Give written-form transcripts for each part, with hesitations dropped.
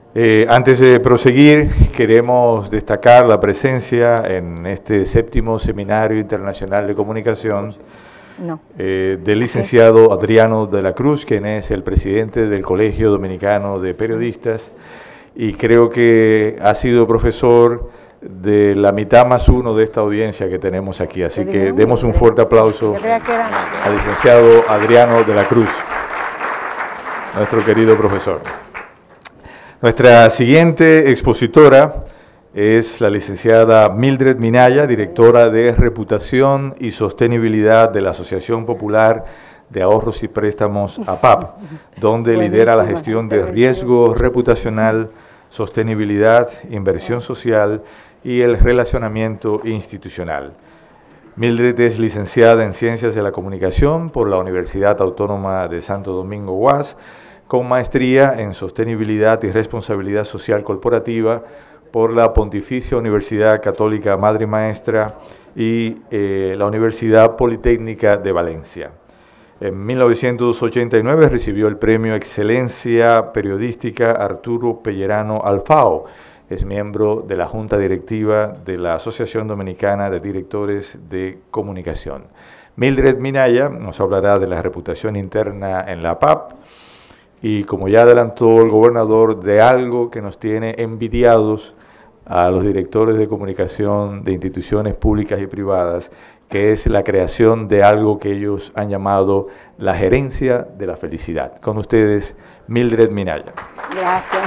Antes de proseguir, queremos destacar la presencia en este 7º Seminario Internacional de Comunicación del licenciado Adriano de la Cruz, quien es el presidente del Colegio Dominicano de Periodistas, y creo que ha sido profesor de la mitad más uno de esta audiencia que tenemos aquí. Así que demos un fuerte aplauso al licenciado Adriano de la Cruz, nuestro querido profesor. Nuestra siguiente expositora es la licenciada Mildred Minaya, directora de Reputación y Sostenibilidad de la Asociación Popular de Ahorros y Préstamos APAP, donde lidera la gestión de riesgo reputacional, sostenibilidad, inversión social y el relacionamiento institucional. Mildred es licenciada en Ciencias de la Comunicación por la Universidad Autónoma de Santo Domingo UAS, con maestría en Sostenibilidad y Responsabilidad Social Corporativa por la Pontificia Universidad Católica Madre y Maestra y la Universidad Politécnica de Valencia. En 1989 recibió el Premio Excelencia Periodística Arturo Pellerano Alfao. Es miembro de la Junta Directiva de la Asociación Dominicana de Directores de Comunicación. Mildred Minaya nos hablará de la reputación interna en la APAP, y como ya adelantó el gobernador, de algo que nos tiene envidiados a los directores de comunicación de instituciones públicas y privadas, que es la creación de algo que ellos han llamado la gerencia de la felicidad. Con ustedes, Mildred Minaya. Gracias.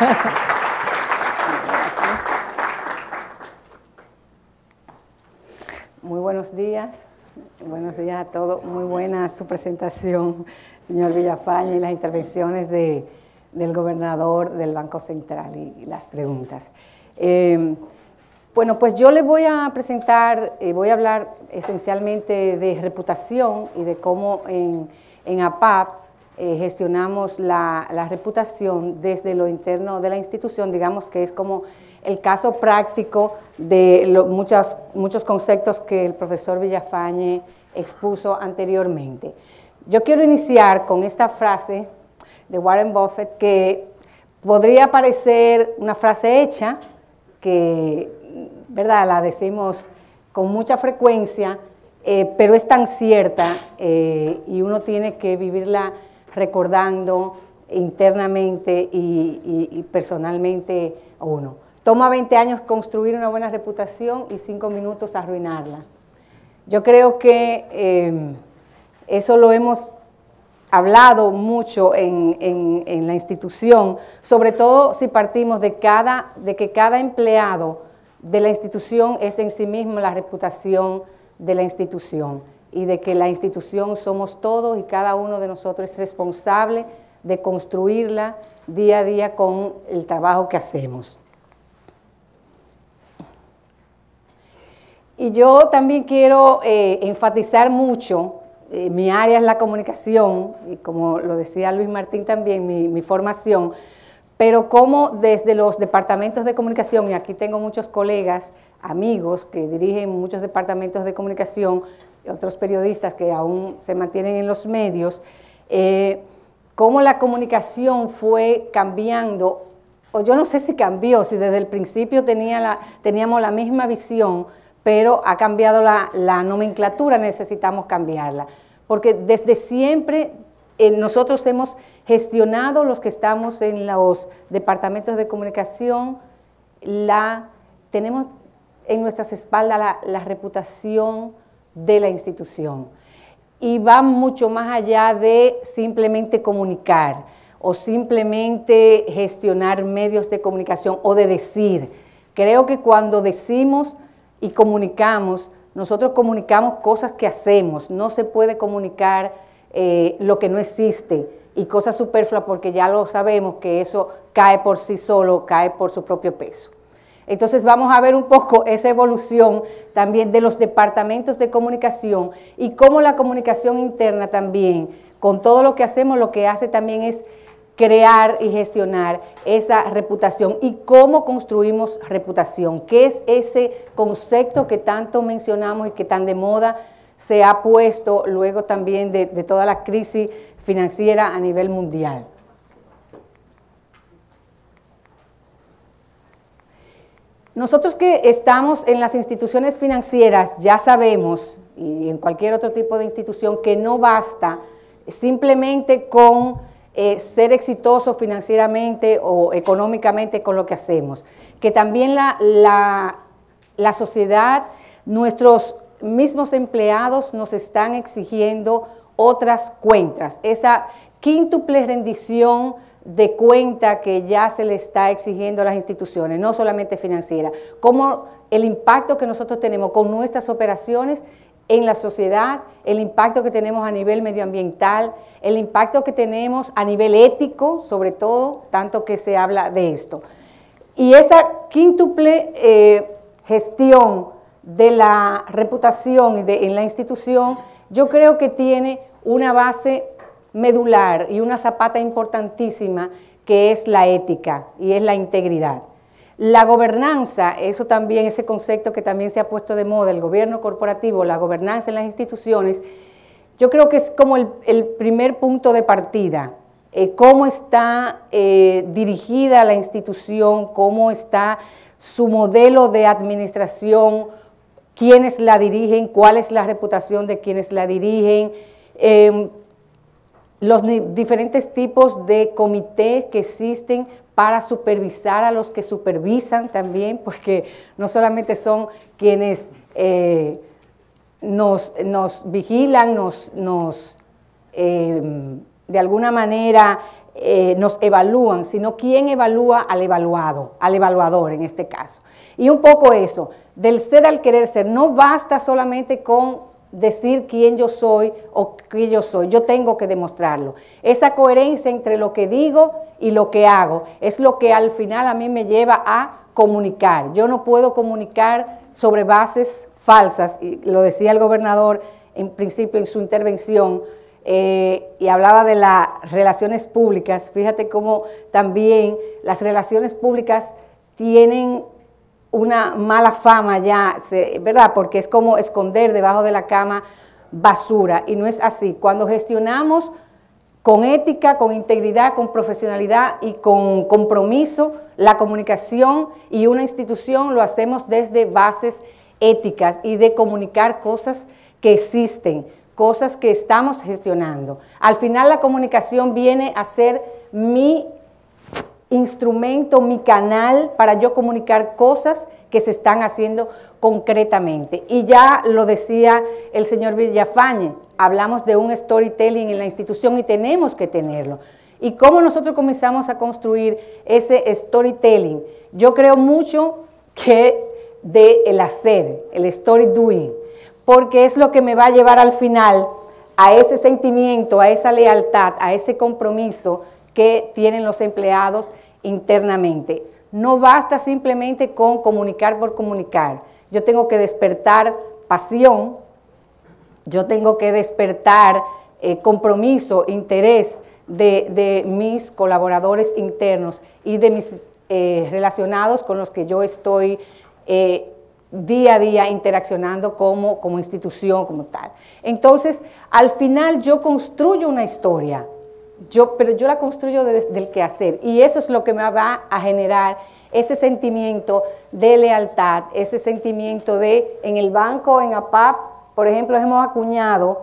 Muy buenos días. Buenos días a todos. Muy buena su presentación, señor Villafañe, y las intervenciones del gobernador del Banco Central y las preguntas. Bueno, pues yo les voy a presentar, voy a hablar esencialmente de reputación y de cómo en APAP gestionamos la reputación desde lo interno de la institución. Digamos que es como el caso práctico de muchos conceptos que el profesor Villafañe expuso anteriormente. Yo quiero iniciar con esta frase de Warren Buffett, que podría parecer una frase hecha, que, ¿verdad?, la decimos con mucha frecuencia, pero es tan cierta y uno tiene que vivirla recordando internamente y personalmente a uno. Toma 20 años construir una buena reputación y 5 minutos arruinarla. Yo creo que eso lo hemos hablado mucho en la institución, sobre todo si partimos de que cada empleado de la institución es en sí mismo la reputación de la institución, y de que la institución somos todos y cada uno de nosotros es responsable de construirla día a día con el trabajo que hacemos. Y yo también quiero enfatizar mucho, mi área es la comunicación, y como lo decía Luis Martín también, mi formación, pero como desde los departamentos de comunicación, y aquí tengo muchos colegas, amigos que dirigen muchos departamentos de comunicación, y otros periodistas que aún se mantienen en los medios, cómo la comunicación fue cambiando, o yo no sé si cambió, si desde el principio teníamos la misma visión, pero ha cambiado la nomenclatura, necesitamos cambiarla, porque desde siempre nosotros hemos gestionado, los que estamos en los departamentos de comunicación, tenemos en nuestras espaldas la reputación de la institución, y va mucho más allá de simplemente comunicar o simplemente gestionar medios de comunicación o de decir. Creo que cuando decimos y comunicamos, nosotros comunicamos cosas que hacemos. No se puede comunicar lo que no existe y cosas superfluas, porque ya lo sabemos que eso cae por sí solo, cae por su propio peso. Entonces vamos a ver un poco esa evolución también de los departamentos de comunicación y cómo la comunicación interna también, con todo lo que hacemos, lo que hace también es crear y gestionar esa reputación y cómo construimos reputación, qué es ese concepto que tanto mencionamos y que tan de moda se ha puesto luego también de toda la crisis financiera a nivel mundial. Nosotros que estamos en las instituciones financieras ya sabemos, y en cualquier otro tipo de institución, que no basta simplemente con ser exitoso financieramente o económicamente con lo que hacemos, que también la sociedad, nuestros mismos empleados nos están exigiendo otras cuentas, esa quíntuple rendición de cuenta que ya se le está exigiendo a las instituciones, no solamente financieras, como el impacto que nosotros tenemos con nuestras operaciones en la sociedad, el impacto que tenemos a nivel medioambiental, el impacto que tenemos a nivel ético, sobre todo, tanto que se habla de esto. Y esa quíntuple gestión de la reputación en la institución, yo creo que tiene una base medular y una zapata importantísima que es la ética y es la integridad. La gobernanza, eso también, ese concepto que también se ha puesto de moda, el gobierno corporativo, la gobernanza en las instituciones, yo creo que es como el primer punto de partida, cómo está dirigida la institución, cómo está su modelo de administración, quiénes la dirigen, cuál es la reputación de quienes la dirigen, los diferentes tipos de comités que existen para supervisar a los que supervisan también, porque no solamente son quienes nos vigilan, de alguna manera nos evalúan, sino quién evalúa al evaluado, al evaluador en este caso. Y un poco eso, del ser al querer ser, no basta solamente con decir quién yo soy o qué yo soy, yo tengo que demostrarlo. Esa coherencia entre lo que digo y lo que hago es lo que al final a mí me lleva a comunicar. Yo no puedo comunicar sobre bases falsas, y lo decía el gobernador en principio en su intervención, y hablaba de las relaciones públicas. Fíjate cómo también las relaciones públicas tienen una mala fama ya, ¿verdad? Porque es como esconder debajo de la cama basura, y no es así. Cuando gestionamos con ética, con integridad, con profesionalidad y con compromiso, la comunicación y una institución lo hacemos desde bases éticas y de comunicar cosas que existen, cosas que estamos gestionando. Al final la comunicación viene a ser mi instrumento, mi canal para yo comunicar cosas que se están haciendo concretamente. Y ya lo decía el señor Villafañe, hablamos de un storytelling en la institución y tenemos que tenerlo. ¿Y cómo nosotros comenzamos a construir ese storytelling? Yo creo mucho que del hacer, el story doing, porque es lo que me va a llevar al final a ese sentimiento, a esa lealtad, a ese compromiso que tienen los empleados internamente. No basta simplemente con comunicar por comunicar. Yo tengo que despertar pasión, yo tengo que despertar compromiso, interés de mis colaboradores internos y de mis relacionados con los que yo estoy día a día interaccionando como institución, como tal. Entonces, al final yo construyo una historia, pero yo la construyo desde el quehacer, y eso es lo que me va a generar ese sentimiento de lealtad, ese sentimiento de, en el banco, en APAP, por ejemplo, hemos acuñado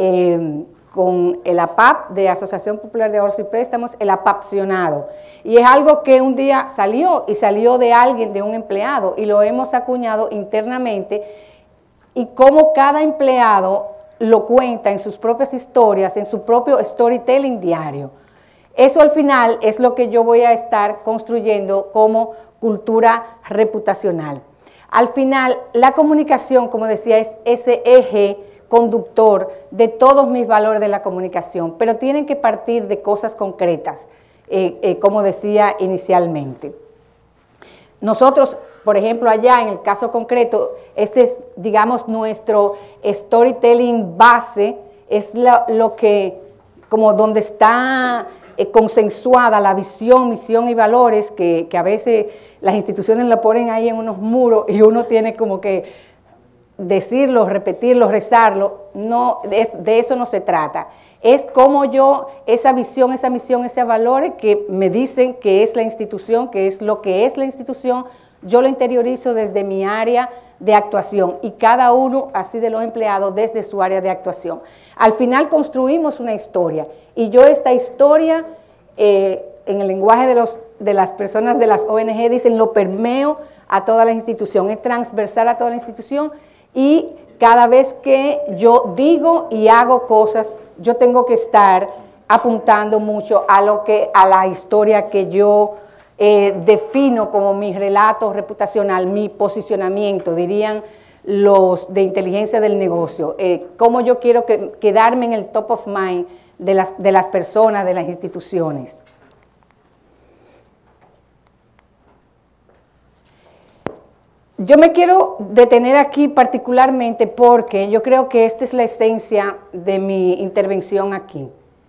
con el APAP de Asociación Popular de Ahorros y Préstamos, el APAPcionado, y es algo que un día salió de alguien, de un empleado, y lo hemos acuñado internamente, y cómo cada empleado lo cuenta en sus propias historias, en su propio storytelling diario. Eso al final es lo que yo voy a estar construyendo como cultura reputacional. Al final, la comunicación, como decía, es ese eje conductor de todos mis valores de la comunicación, pero tienen que partir de cosas concretas, como decía inicialmente. Nosotros, por ejemplo, allá en el caso concreto, este es, digamos, nuestro storytelling base, es lo que, como donde está consensuada la visión, misión y valores, que a veces las instituciones la ponen ahí en unos muros y uno tiene como que decirlo, repetirlo, rezarlo. No, de eso no se trata. Es como yo, esa visión, esa misión, esos valores que me dicen que es la institución, que es lo que es la institución, yo lo interiorizo desde mi área de actuación y cada uno así de los empleados desde su área de actuación. Al final construimos una historia y yo esta historia, en el lenguaje de las personas de las ONG dicen, lo permeo a toda la institución, es transversal a toda la institución y cada vez que yo digo y hago cosas, yo tengo que estar apuntando mucho a la historia que yo defino como mi relato reputacional, mi posicionamiento, dirían los de inteligencia del negocio, cómo yo quiero quedarme en el top of mind de las personas, de las instituciones. Yo me quiero detener aquí particularmente porque yo creo que esta es la esencia de mi intervención aquí.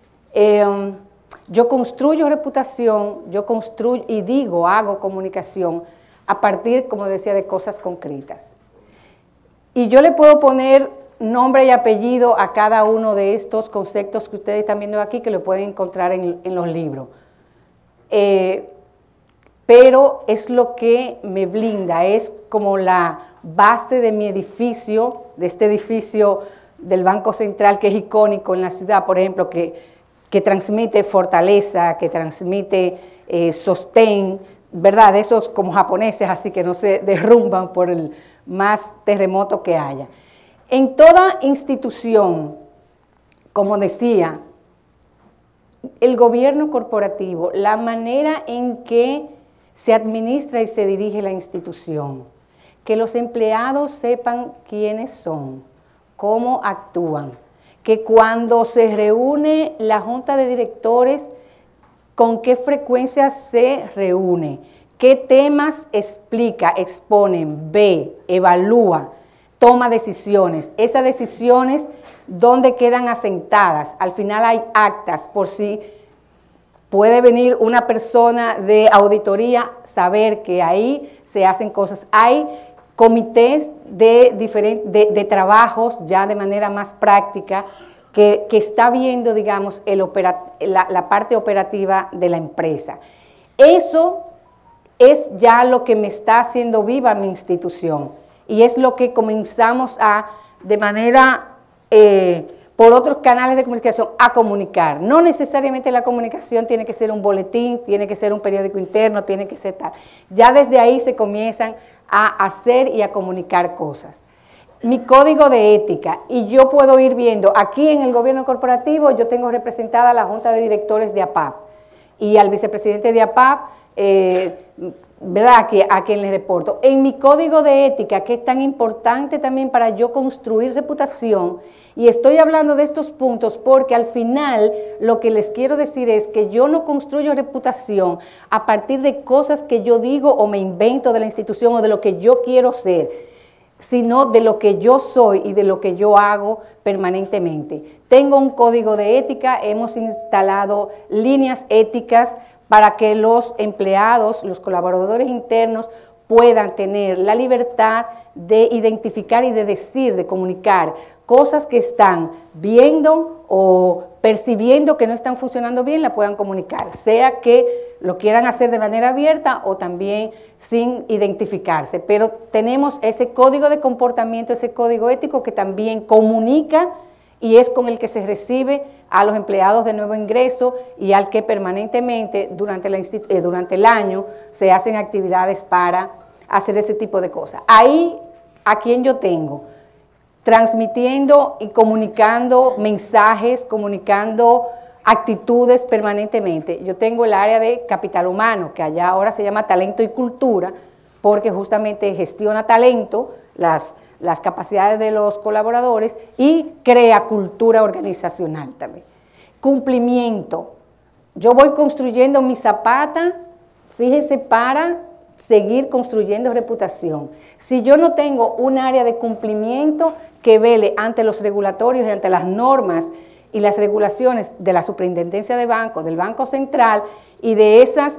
Yo construyo reputación, yo construyo y hago comunicación a partir, como decía, de cosas concretas. Y yo le puedo poner nombre y apellido a cada uno de estos conceptos que ustedes están viendo aquí, que lo pueden encontrar en los libros. Pero es lo que me blinda, es como la base de mi edificio, de este edificio del Banco Central que es icónico en la ciudad, por ejemplo, que transmite fortaleza, que transmite sostén, ¿verdad? Esos como japoneses, así que no se derrumban por el más terremoto que haya. En toda institución, como decía, el gobierno corporativo, la manera en que se administra y se dirige la institución, que los empleados sepan quiénes son, cómo actúan, que cuando se reúne la junta de directores, con qué frecuencia se reúne, qué temas explica, expone, ve, evalúa, toma decisiones. Esas decisiones, ¿dónde quedan asentadas? Al final hay actas, por si puede venir una persona de auditoría, saber que ahí se hacen cosas. Hay comités de trabajos ya de manera más práctica que está viendo, digamos, la parte operativa de la empresa. Eso es ya lo que me está haciendo viva mi institución y es lo que comenzamos de manera, por otros canales de comunicación, a comunicar. No necesariamente la comunicación tiene que ser un boletín, tiene que ser un periódico interno, tiene que ser tal. Ya desde ahí se comienzan a hacer y a comunicar cosas. Mi código de ética, y yo puedo ir viendo, aquí en el gobierno corporativo yo tengo representada a la Junta de Directores de APAP y al vicepresidente de APAP, ¿verdad? A quien les reporto. En mi código de ética, que es tan importante también para yo construir reputación, y estoy hablando de estos puntos porque al final lo que les quiero decir es que yo no construyo reputación a partir de cosas que yo digo o me invento de la institución o de lo que yo quiero ser, sino de lo que yo soy y de lo que yo hago permanentemente. Tengo un código de ética, hemos instalado líneas éticas para que los empleados, los colaboradores internos, puedan tener la libertad de identificar y de decir, de comunicar cosas que están viendo o percibiendo que no están funcionando bien, la puedan comunicar, sea que lo quieran hacer de manera abierta o también sin identificarse. Pero tenemos ese código de comportamiento, ese código ético que también comunica y es con el que se recibe a los empleados de nuevo ingreso y al que permanentemente durante el año se hacen actividades para hacer ese tipo de cosas. Ahí, ¿a quién yo tengo? Transmitiendo y comunicando mensajes, comunicando actitudes permanentemente. Yo tengo el área de capital humano, que allá ahora se llama talento y cultura, porque justamente gestiona talento, las capacidades de los colaboradores y crea cultura organizacional también. Cumplimiento. Yo voy construyendo mi zapata, fíjense, para seguir construyendo reputación. Si yo no tengo un área de cumplimiento que vele ante los regulatorios y ante las normas y las regulaciones de la Superintendencia de Bancos, del Banco Central y de esas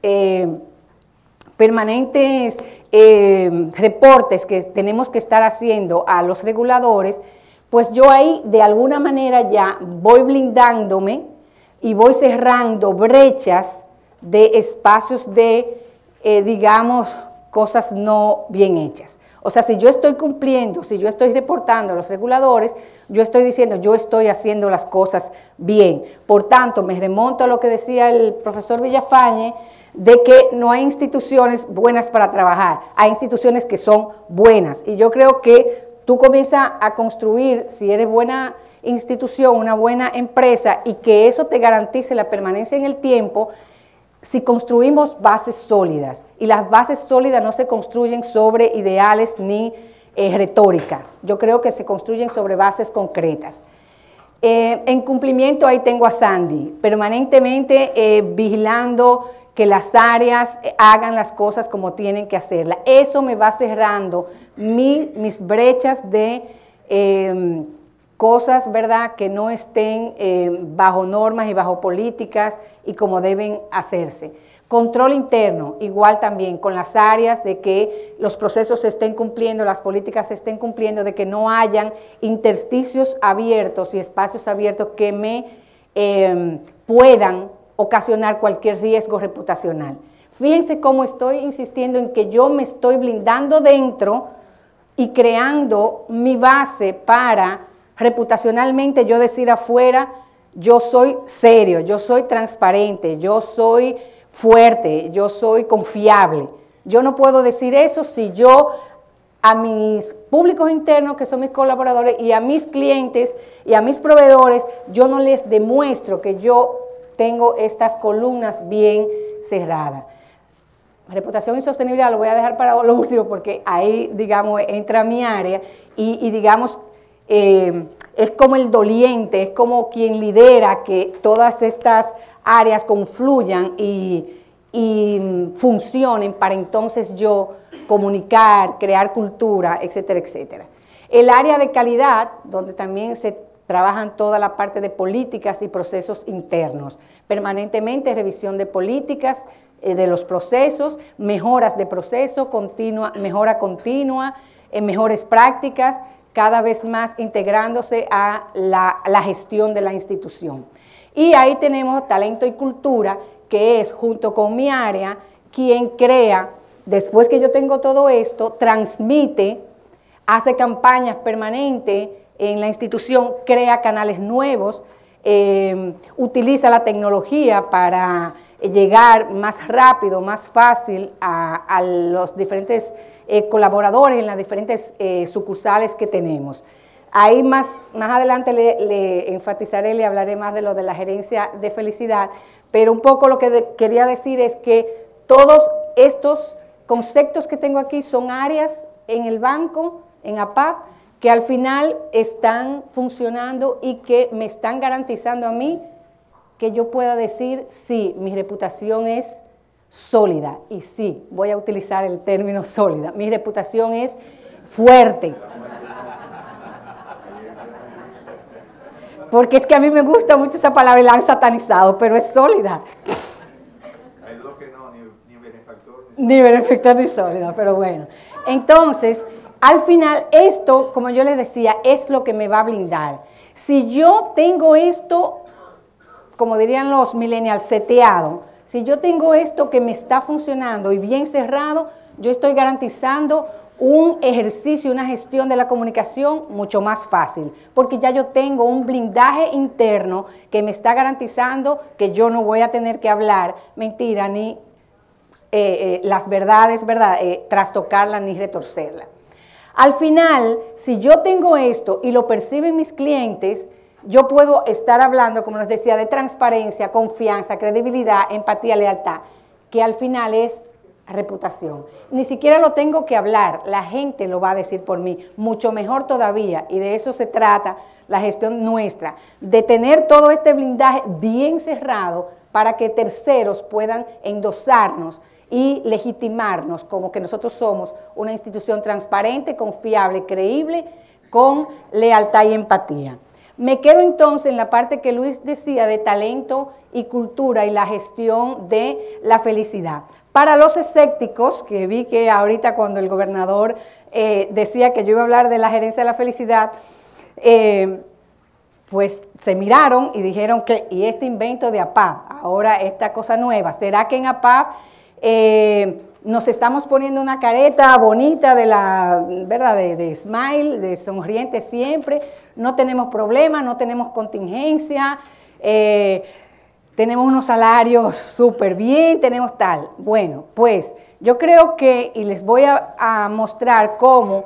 permanentes reportes que tenemos que estar haciendo a los reguladores, pues yo ahí de alguna manera ya voy blindándome y voy cerrando brechas de espacios de, digamos, cosas no bien hechas. O sea, si yo estoy cumpliendo, si yo estoy reportando a los reguladores, yo estoy diciendo, yo estoy haciendo las cosas bien. Por tanto, me remonto a lo que decía el profesor Villafañe, de que no hay instituciones buenas para trabajar, hay instituciones que son buenas. Y yo creo que tú comienzas a construir, si eres buena institución, una buena empresa, y que eso te garantice la permanencia en el tiempo, si construimos bases sólidas. Y las bases sólidas no se construyen sobre ideales ni retórica. Yo creo que se construyen sobre bases concretas. En cumplimiento, ahí tengo a Sandy, permanentemente vigilando que las áreas hagan las cosas como tienen que hacerlas. Eso me va cerrando mis brechas de cosas, ¿verdad?, que no estén bajo normas y bajo políticas y como deben hacerse. Control interno, igual también con las áreas de que los procesos se estén cumpliendo, las políticas se estén cumpliendo, de que no hayan intersticios abiertos y espacios abiertos que me puedan ocasionar cualquier riesgo reputacional. Fíjense cómo estoy insistiendo en que yo me estoy blindando dentro y creando mi base para reputacionalmente yo decir afuera, yo soy serio, yo soy transparente, yo soy fuerte, yo soy confiable. Yo no puedo decir eso si yo a mis públicos internos, que son mis colaboradores, y a mis clientes y a mis proveedores, yo no les demuestro que yo tengo estas columnas bien cerradas. Reputación y sostenibilidad lo voy a dejar para lo último porque ahí, digamos, entra mi área y digamos, es como el doliente, es como quien lidera que todas estas áreas confluyan y funcionen para entonces yo comunicar, crear cultura, etcétera, etcétera. El área de calidad, donde también se trabajan toda la parte de políticas y procesos internos, permanentemente revisión de políticas, de los procesos, mejoras de proceso, mejora continua, mejores prácticas, cada vez más integrándose a la gestión de la institución. Y ahí tenemos talento y cultura, que es junto con mi área quien crea, después que yo tengo todo esto, transmite, hace campañas permanentes en la institución, crea canales nuevos, utiliza la tecnología para llegar más rápido, más fácil a los diferentes colaboradores en las diferentes sucursales que tenemos. Ahí más adelante le enfatizaré, le hablaré más de lo de la gerencia de felicidad, pero un poco lo que quería decir es que todos estos conceptos que tengo aquí son áreas en el banco, en APAP, que al final están funcionando y que me están garantizando a mí que yo pueda decir, sí, mi reputación es sólida, y sí, voy a utilizar el término sólida, mi reputación es fuerte. Porque es que a mí me gusta mucho esa palabra y la han satanizado, pero es sólida. Hay dos que no, ni benefactor. Ni benefactor ni sólida, pero bueno. Entonces, al final, esto, como yo les decía, es lo que me va a blindar. Si yo tengo esto, como dirían los millennials, seteado, si yo tengo esto que me está funcionando y bien cerrado, yo estoy garantizando un ejercicio, una gestión de la comunicación mucho más fácil, porque ya yo tengo un blindaje interno que me está garantizando que yo no voy a tener que hablar mentira ni las verdades, ¿verdad? Trastocarla ni retorcerla. Al final, si yo tengo esto y lo perciben mis clientes, yo puedo estar hablando, como les decía, de transparencia, confianza, credibilidad, empatía, lealtad, que al final es reputación. Ni siquiera lo tengo que hablar, la gente lo va a decir por mí, mucho mejor todavía, y de eso se trata la gestión nuestra, de tener todo este blindaje bien cerrado para que terceros puedan endosarnos y legitimarnos como que nosotros somos una institución transparente, confiable, creíble, con lealtad y empatía. Me quedo entonces en la parte que Luis decía de talento y cultura y la gestión de la felicidad. Para los escépticos, que vi que ahorita cuando el gobernador decía que yo iba a hablar de la gerencia de la felicidad, pues se miraron y dijeron que, y este invento de APAP, ahora esta cosa nueva, ¿será que en APAP Nos estamos poniendo una careta bonita de la, ¿verdad? De smile, de sonriente siempre. No tenemos problemas, no tenemos contingencia. Tenemos unos salarios súper bien, tenemos tal. Bueno, pues yo creo que, y les voy a mostrar cómo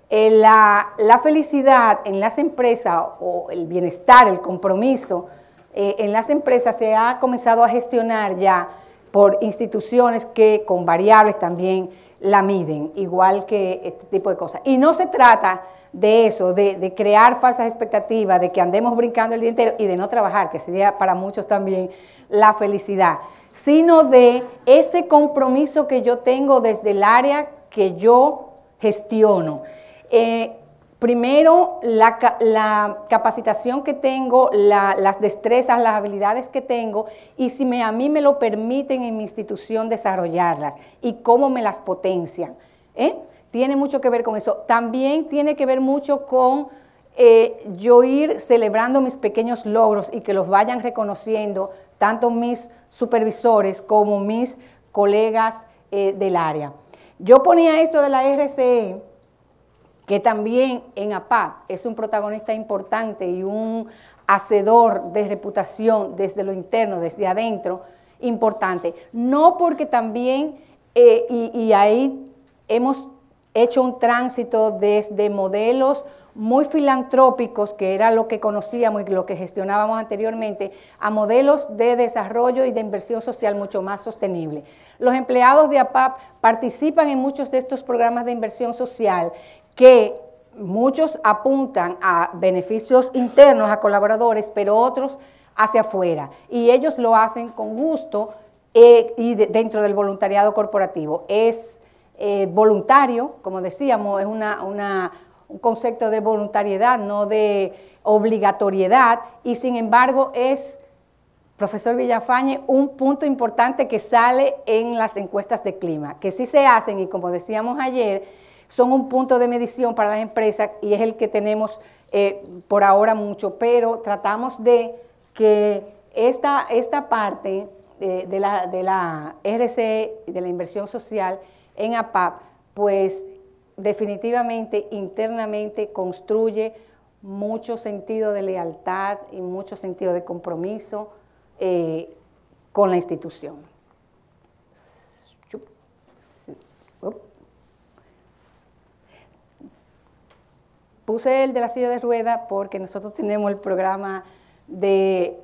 la felicidad en las empresas, o el bienestar, el compromiso en las empresas se ha comenzado a gestionar ya por instituciones que con variables también la miden, igual que este tipo de cosas. Y no se trata de eso, de crear falsas expectativas, de que andemos brincando el día entero y de no trabajar, que sería para muchos también la felicidad, sino de ese compromiso que yo tengo desde el área que yo gestiono. Primero, la capacitación que tengo, las destrezas, las habilidades que tengo, y si a mí me lo permiten en mi institución desarrollarlas, y cómo me las potencian. Tiene mucho que ver con eso. También tiene que ver mucho con yo ir celebrando mis pequeños logros y que los vayan reconociendo tanto mis supervisores como mis colegas del área. Yo ponía esto de la RCE, que también en APAP es un protagonista importante y un hacedor de reputación desde lo interno, desde adentro, importante. No porque también, y ahí hemos hecho un tránsito desde modelos muy filantrópicos, que era lo que conocíamos y lo que gestionábamos anteriormente, a modelos de desarrollo y de inversión social mucho más sostenible. Los empleados de APAP participan en muchos de estos programas de inversión social, que muchos apuntan a beneficios internos a colaboradores, pero otros hacia afuera, y ellos lo hacen con gusto y dentro del voluntariado corporativo. Es voluntario, como decíamos, es un concepto de voluntariedad, no de obligatoriedad, y sin embargo es, profesor Villafañe, un punto importante que sale en las encuestas de clima, que sí se hacen y como decíamos ayer, son un punto de medición para las empresas y es el que tenemos por ahora mucho, pero tratamos de que esta parte de la RCE, de la inversión social en APAP, pues definitivamente internamente construye mucho sentido de lealtad y mucho sentido de compromiso con la institución. Puse el de la silla de ruedas porque nosotros tenemos el programa de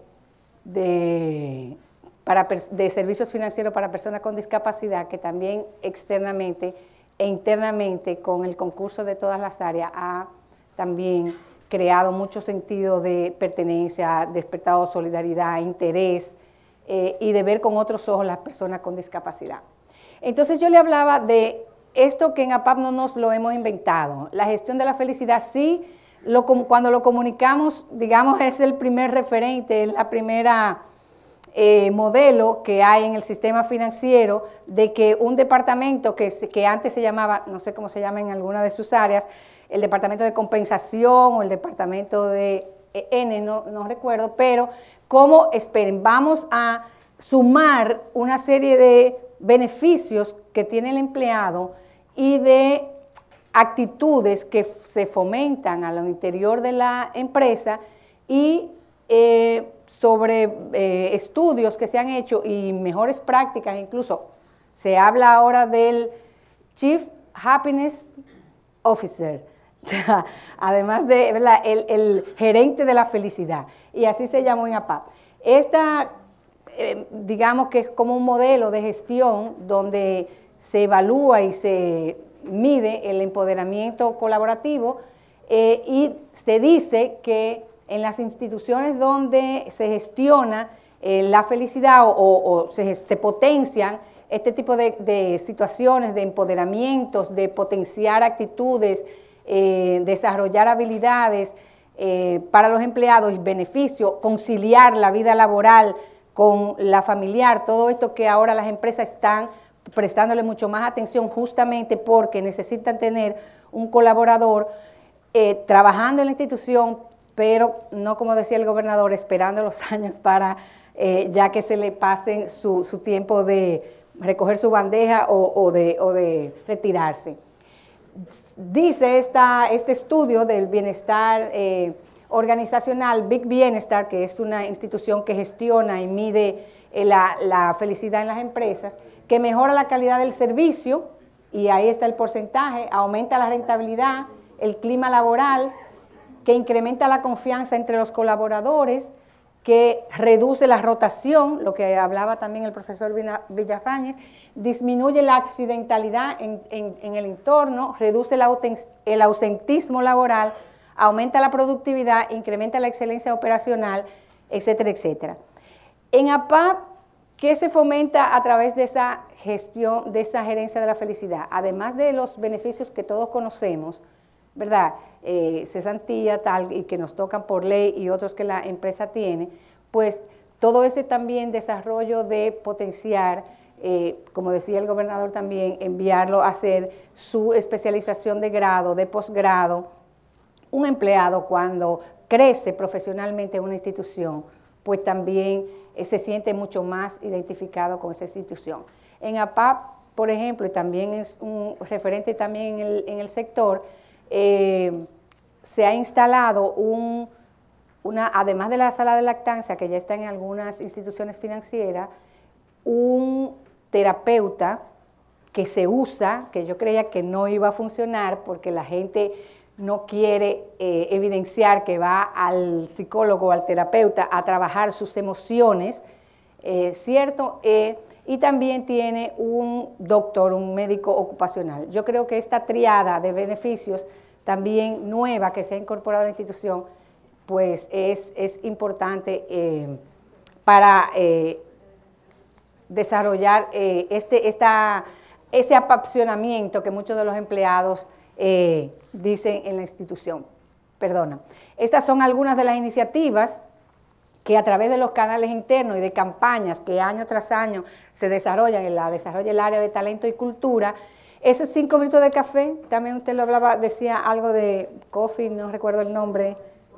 servicios financieros para personas con discapacidad, que también externamente e internamente con el concurso de todas las áreas ha también creado mucho sentido de pertenencia, despertado solidaridad, interés y de ver con otros ojos las personas con discapacidad. Entonces yo le hablaba de esto que en APAP no nos lo hemos inventado. La gestión de la felicidad sí, cuando lo comunicamos, digamos, es el primer referente, la primera modelo que hay en el sistema financiero de que un departamento que antes se llamaba, no sé cómo se llama en alguna de sus áreas, el departamento de compensación o el departamento de no recuerdo, pero cómo, esperen, vamos a sumar una serie de beneficios que tiene el empleado y de actitudes que se fomentan a lo interior de la empresa y sobre estudios que se han hecho y mejores prácticas, incluso se habla ahora del Chief Happiness Officer, además de el gerente de la felicidad, y así se llamó en APAP. Esta, digamos que es como un modelo de gestión donde se evalúa y se mide el empoderamiento colaborativo y se dice que en las instituciones donde se gestiona la felicidad o se potencian este tipo de situaciones, de empoderamientos, de potenciar actitudes, desarrollar habilidades para los empleados y beneficio, conciliar la vida laboral con la familiar, todo esto que ahora las empresas están prestándole mucho más atención justamente porque necesitan tener un colaborador trabajando en la institución, pero no, como decía el gobernador, esperando los años para ya que se le pasen su tiempo de recoger su bandeja o de retirarse. Dice este estudio del bienestar organizacional, Big Bienestar, que es una institución que gestiona y mide la felicidad en las empresas, que mejora la calidad del servicio, y ahí está el porcentaje, aumenta la rentabilidad, el clima laboral, que incrementa la confianza entre los colaboradores, que reduce la rotación, lo que hablaba también el profesor Villafañez, disminuye la accidentalidad en el entorno, reduce el ausentismo laboral, aumenta la productividad, incrementa la excelencia operacional, etcétera, etcétera. En APAP, ¿qué se fomenta a través de esa gestión, de esa gerencia de la felicidad? Además de los beneficios que todos conocemos, ¿verdad? Cesantía, tal, y que nos tocan por ley y otros que la empresa tiene, pues todo ese también desarrollo de potenciar, como decía el gobernador también, enviarlo a hacer su especialización de grado, de posgrado. Un empleado cuando crece profesionalmente en una institución, pues también se siente mucho más identificado con esa institución. En APAP, por ejemplo, y también es un referente también en el sector, se ha instalado además de la sala de lactancia, que ya está en algunas instituciones financieras, un terapeuta que se usa, que yo creía que no iba a funcionar porque la gente no quiere evidenciar que va al psicólogo o al terapeuta a trabajar sus emociones, ¿cierto? Y también tiene un doctor, un médico ocupacional. Yo creo que esta triada de beneficios también nueva que se ha incorporado a la institución, pues es importante para desarrollar ese apasionamiento que muchos de los empleados dicen en la institución. Perdona. Estas son algunas de las iniciativas que a través de los canales internos y de campañas que año tras año se desarrollan, desarrolla el área de talento y cultura. Esos 5 minutos de café, también usted lo hablaba, decía algo de coffee, no recuerdo el nombre,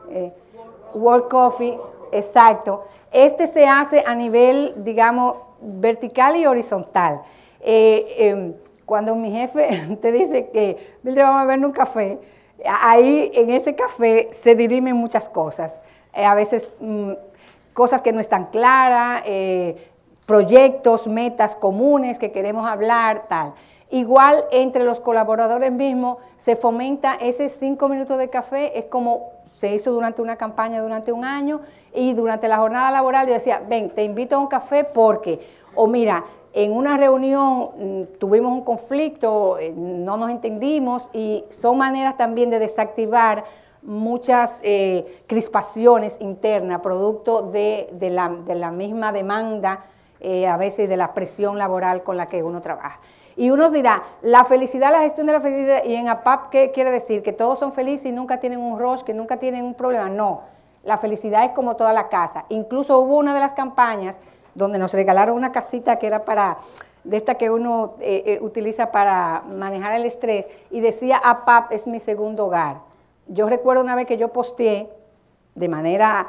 World Coffee, exacto. Este se hace a nivel, digamos, vertical y horizontal. Cuando mi jefe te dice que vamos a beber un café, ahí en ese café se dirimen muchas cosas. A veces cosas que no están claras, proyectos, metas comunes que queremos hablar, tal. Igual entre los colaboradores mismos se fomenta ese 5 minutos de café, es como se hizo durante una campaña durante un año, y durante la jornada laboral yo decía, ven, te invito a un café porque, o mira, en una reunión tuvimos un conflicto, no nos entendimos, y son maneras también de desactivar muchas crispaciones internas, producto de la misma demanda, a veces de la presión laboral con la que uno trabaja. Y uno dirá, la felicidad, la gestión de la felicidad, y en APAP, ¿qué quiere decir? ¿Que todos son felices y nunca tienen un rush, que nunca tienen un problema? No, la felicidad es como toda la casa. Incluso hubo una de las campañas donde nos regalaron una casita que era de esta que uno utiliza para manejar el estrés, y decía, APAP es mi segundo hogar. Yo recuerdo una vez que yo posteé de manera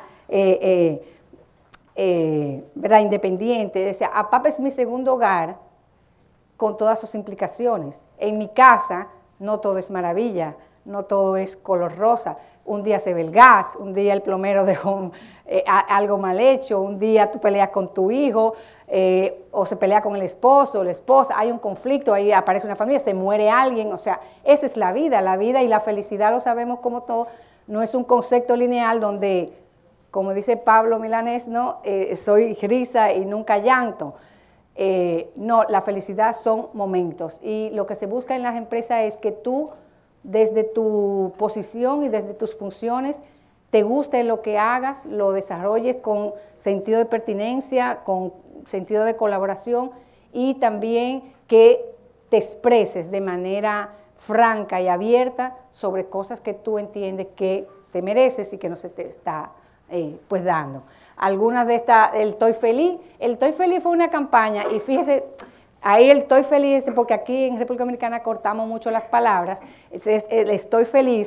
¿verdad? Independiente, decía, APAP es mi segundo hogar, con todas sus implicaciones. En mi casa no todo es maravilla, no todo es color rosa. Un día se ve el gas, un día el plomero dejó algo mal hecho, un día tú peleas con tu hijo, o se pelea con el esposo o la esposa, hay un conflicto, ahí aparece una familia, se muere alguien, o sea, esa es la vida y la felicidad, lo sabemos como todo, no es un concepto lineal donde, como dice Pablo Milanés, ¿no? Soy risa y nunca llanto. No, la felicidad son momentos, y lo que se busca en las empresas es que tú, desde tu posición y desde tus funciones, te guste lo que hagas, lo desarrolles con sentido de pertinencia, con sentido de colaboración, y también que te expreses de manera franca y abierta sobre cosas que tú entiendes que te mereces y que no se te está pues dando. Algunas de estas, el Estoy Feliz fue una campaña, y fíjese, ahí el Estoy Feliz, porque aquí en República Dominicana cortamos mucho las palabras, entonces el Estoy Feliz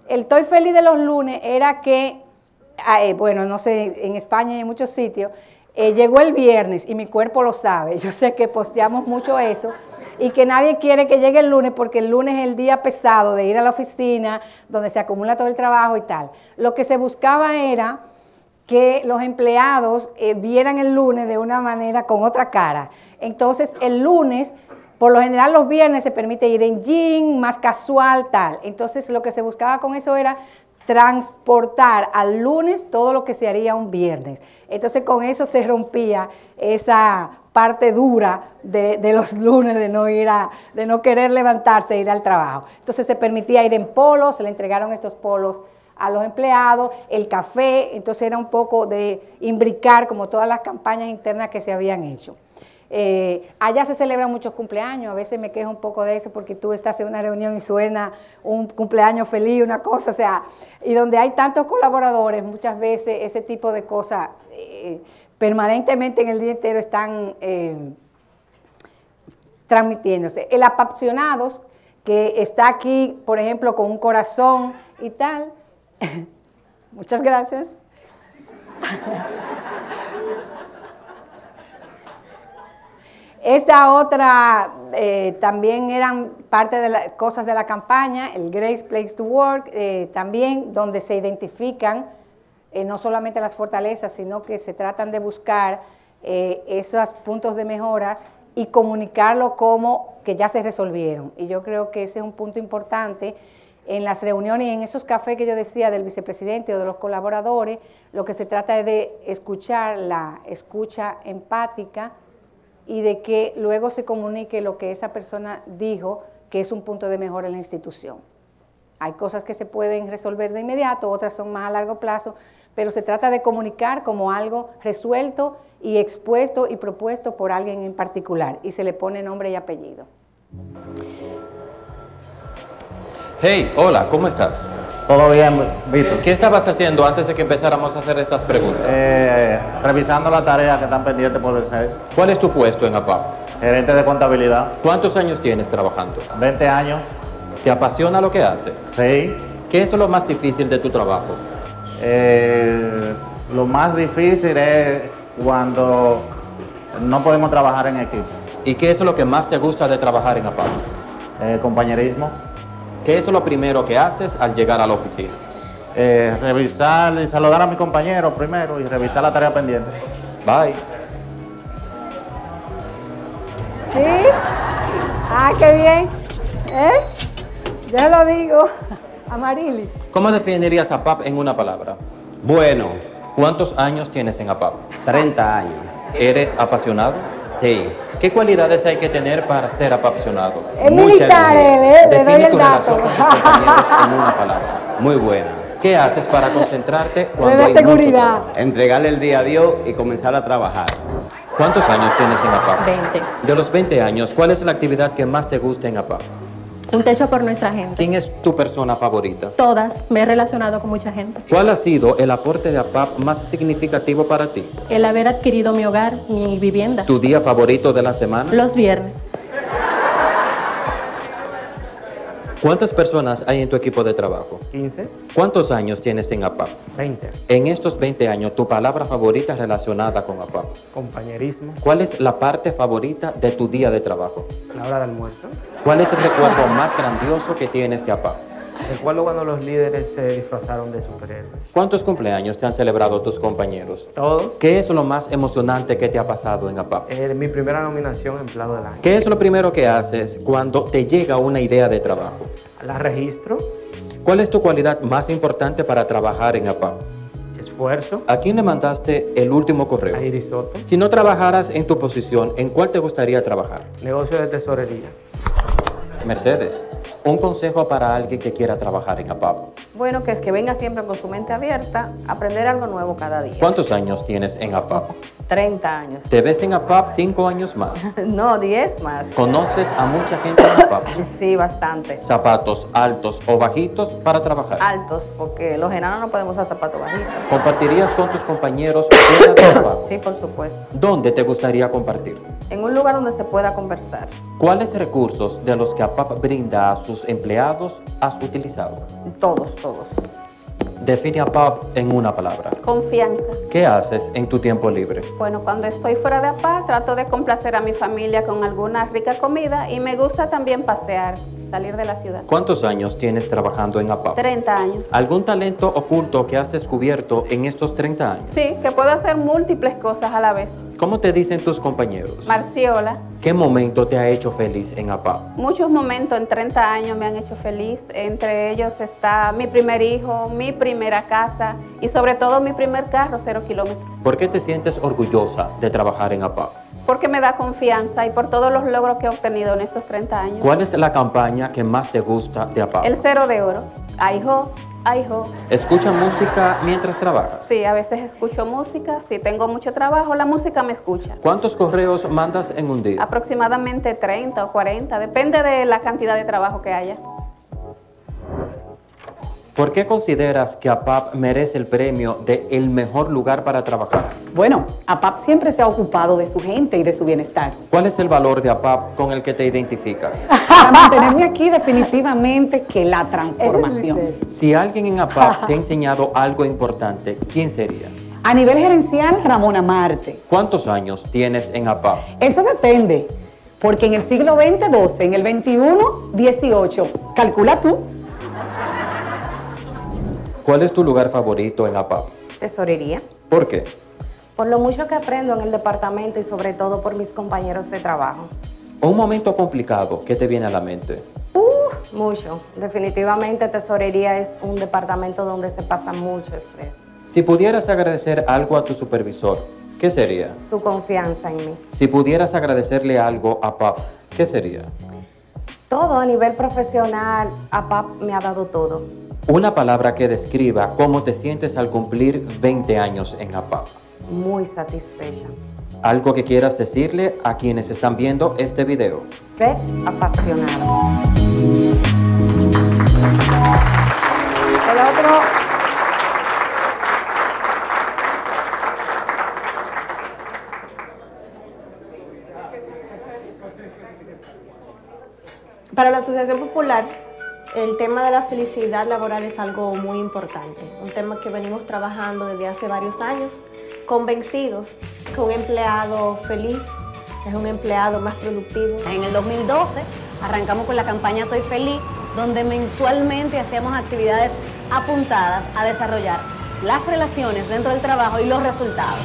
de los lunes era que, bueno, no sé, en España y en muchos sitios, llegó el viernes y mi cuerpo lo sabe. Yo sé que posteamos mucho eso y que nadie quiere que llegue el lunes porque el lunes es el día pesado de ir a la oficina, donde se acumula todo el trabajo y tal. Lo que se buscaba era que los empleados vieran el lunes de una manera con otra cara. Entonces, el lunes, por lo general los viernes se permite ir en jean, más casual, tal. Entonces, lo que se buscaba con eso era transportar al lunes todo lo que se haría un viernes. Entonces, con eso se rompía esa parte dura de los lunes, de no querer levantarse e ir al trabajo. Entonces, se permitía ir en polos, se le entregaron estos polos a los empleados, el café, entonces era un poco de imbricar como todas las campañas internas que se habían hecho. Allá se celebran muchos cumpleaños, a veces me quejo un poco de eso porque tú estás en una reunión y suena un cumpleaños feliz, una cosa, o sea, y donde hay tantos colaboradores, muchas veces ese tipo de cosas permanentemente en el día entero están transmitiéndose. El Apapsionados, que está aquí, por ejemplo, con un corazón y tal, muchas gracias. Esta otra también eran parte de las cosas de la campaña, el Great Place to Work, también donde se identifican no solamente las fortalezas, sino que se tratan de buscar esos puntos de mejora y comunicarlo como que ya se resolvieron. Y yo creo que ese es un punto importante. En las reuniones y en esos cafés que yo decía del vicepresidente o de los colaboradores, lo que se trata es de escuchar, la escucha empática y de que luego se comunique lo que esa persona dijo, que es un punto de mejora en la institución. Hay cosas que se pueden resolver de inmediato, otras son más a largo plazo, pero se trata de comunicar como algo resuelto y expuesto y propuesto por alguien en particular, y se le pone nombre y apellido. Hey, hola, ¿cómo estás? Todo bien, Víctor. ¿Qué estabas haciendo antes de que empezáramos a hacer estas preguntas? Revisando las tareas que están pendientes por hacer. ¿Cuál es tu puesto en APAP? Gerente de contabilidad. ¿Cuántos años tienes trabajando? 20 años. ¿Te apasiona lo que haces? Sí. ¿Qué es lo más difícil de tu trabajo? Lo más difícil es cuando no podemos trabajar en equipo. ¿Y qué es lo que más te gusta de trabajar en APAP? Compañerismo. ¿Qué es lo primero que haces al llegar a la oficina? Revisar y saludar a mi compañero primero y revisar la tarea pendiente. Bye. ¿Sí? Ah, qué bien. Ya lo digo. Amarili. ¿Cómo definirías APAP en una palabra? Bueno. ¿Cuántos años tienes en APAP? 30 años. ¿Eres apasionado? Sí. ¿Qué cualidades hay que tener para ser apasionado? Es militar, le doy el dato. Define tu relación con tus compañeros en una palabra. Muy buena. ¿Qué haces para concentrarte Le cuando da hay seguridad. mucho trabajo? Entregarle el día a Dios y comenzar a trabajar. ¿Cuántos años tienes en APAP? 20. De los 20 años, ¿cuál es la actividad que más te gusta en APAP? Un techo por nuestra gente. ¿Quién es tu persona favorita? Todas. Me he relacionado con mucha gente. ¿Cuál ha sido el aporte de APAP más significativo para ti? El haber adquirido mi hogar, mi vivienda. ¿Tu día favorito de la semana? Los viernes. ¿Cuántas personas hay en tu equipo de trabajo? 15. ¿Cuántos años tienes en APAP? 20. En estos 20 años, tu palabra favorita relacionada con APAP. Compañerismo. ¿Cuál es la parte favorita de tu día de trabajo? La hora de almuerzo. ¿Cuál es el recuerdo más grandioso que tienes de APAP? Recuerdo cuando los líderes se disfrazaron de superhéroes. ¿Cuántos cumpleaños te han celebrado tus compañeros? Todos. ¿Qué es lo más emocionante que te ha pasado en APAP? Mi primera nominación empleado del año. ¿Qué es lo primero que haces cuando te llega una idea de trabajo? La registro. ¿Cuál es tu cualidad más importante para trabajar en APAP? Esfuerzo. ¿A quién le mandaste el último correo? A Iris Soto. Si no trabajaras en tu posición, ¿en cuál te gustaría trabajar? Negocio de tesorería. Mercedes, un consejo para alguien que quiera trabajar en APAP. Bueno, que es que venga siempre con su mente abierta, aprender algo nuevo cada día. ¿Cuántos años tienes en APAP? 30 años. ¿Te ves en APAP 5 años más? No, 10 más. ¿Conoces a mucha gente en APAP? Sí, bastante. ¿Zapatos altos o bajitos para trabajar? Altos, porque los enanos no podemos usar zapatos bajitos. ¿Compartirías con tus compañeros fuera de APAP? Sí, por supuesto. ¿Dónde te gustaría compartir? En un lugar donde se pueda conversar. ¿Cuáles recursos de los que APAP brinda a sus empleados has utilizado? Todos, todos. Define a APAP en una palabra. Confianza. ¿Qué haces en tu tiempo libre? Bueno, cuando estoy fuera de APAP trato de complacer a mi familia con alguna rica comida y me gusta también pasear, salir de la ciudad. ¿Cuántos años tienes trabajando en APAP? 30 años. ¿Algún talento oculto que has descubierto en estos 30 años? Sí, que puedo hacer múltiples cosas a la vez. ¿Cómo te dicen tus compañeros? Marciola. ¿Qué momento te ha hecho feliz en APAP? Muchos momentos en 30 años me han hecho feliz. Entre ellos está mi primer hijo, mi primera casa y sobre todo mi primer carro, 0 kilómetros. ¿Por qué te sientes orgullosa de trabajar en APAP? Porque me da confianza y por todos los logros que he obtenido en estos 30 años. ¿Cuál es la campaña que más te gusta de APAP? El 0 de oro. Aijo, aijo. ¿Escuchas música mientras trabajas? Sí, a veces escucho música. Si tengo mucho trabajo, la música me escucha. ¿Cuántos correos mandas en un día? Aproximadamente 30 o 40, depende de la cantidad de trabajo que haya. ¿Por qué consideras que APAP merece el premio de el mejor lugar para trabajar? Bueno, APAP siempre se ha ocupado de su gente y de su bienestar. ¿Cuál es el valor de APAP con el que te identificas? Para mantenerme aquí, definitivamente que la transformación. Si alguien en APAP te ha enseñado algo importante, ¿quién sería? A nivel gerencial, Ramona Marte. ¿Cuántos años tienes en APAP? Eso depende, porque en el siglo XX, 12, en el XXI, 18. Calcula tú. ¿Cuál es tu lugar favorito en APAP? Tesorería. ¿Por qué? Por lo mucho que aprendo en el departamento y sobre todo por mis compañeros de trabajo. Un momento complicado, ¿qué te viene a la mente? Mucho. Definitivamente tesorería es un departamento donde se pasa mucho estrés. Si pudieras agradecer algo a tu supervisor, ¿qué sería? Su confianza en mí. Si pudieras agradecerle algo a APAP, ¿qué sería? Todo a nivel profesional, APAP me ha dado todo. Una palabra que describa cómo te sientes al cumplir 20 años en APAP. Muy satisfecha. Algo que quieras decirle a quienes están viendo este video. Ser apasionado. El otro. Para la Asociación Popular, el tema de la felicidad laboral es algo muy importante, un tema que venimos trabajando desde hace varios años, convencidos que un empleado feliz es un empleado más productivo. En el 2012 arrancamos con la campaña Estoy Feliz, donde mensualmente hacíamos actividades apuntadas a desarrollar las relaciones dentro del trabajo y los resultados.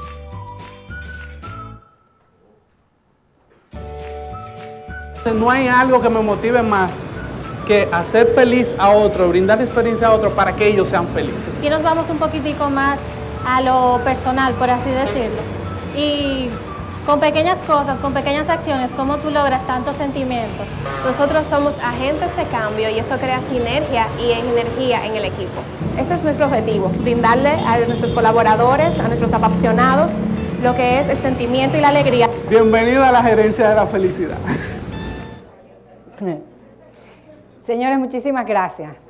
No hay algo que me motive más que hacer feliz a otro, brindar experiencia a otro para que ellos sean felices. Aquí nos vamos un poquitico más a lo personal, por así decirlo. Y con pequeñas cosas, con pequeñas acciones, ¿cómo tú logras tantos sentimientos? Nosotros somos agentes de cambio y eso crea sinergia y energía en el equipo. Ese es nuestro objetivo, brindarle a nuestros colaboradores, a nuestros apasionados, lo que es el sentimiento y la alegría. Bienvenido a la gerencia de la felicidad. Señores, muchísimas gracias.